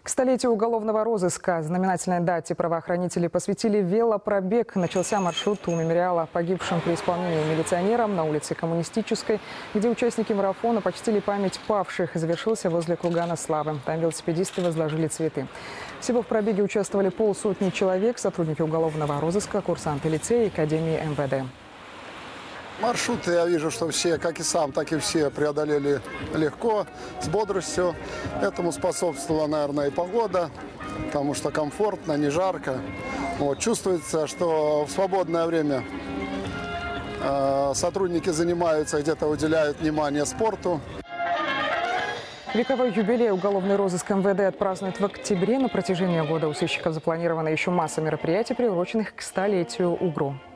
К столетию уголовного розыска знаменательной дате правоохранители посвятили велопробег. Начался маршрут у мемориала погибшим при исполнении милиционерам на улице Коммунистической, где участники марафона почтили память павших. Завершился возле Кургана Славы. Там велосипедисты возложили цветы. Всего в пробеге участвовали полсотни человек, сотрудники уголовного розыска, курсанты лицея и академии МВД. Маршруты, я вижу, что все, как и сам, так и все преодолели легко, с бодростью. Этому способствовала, наверное, и погода, потому что комфортно, не жарко. Вот, чувствуется, что в свободное время сотрудники занимаются, где-то уделяют внимание спорту. Вековой юбилей уголовный розыск МВД отпразднует в октябре. На протяжении года у сыщиков запланирована еще масса мероприятий, приуроченных к столетию УГРО.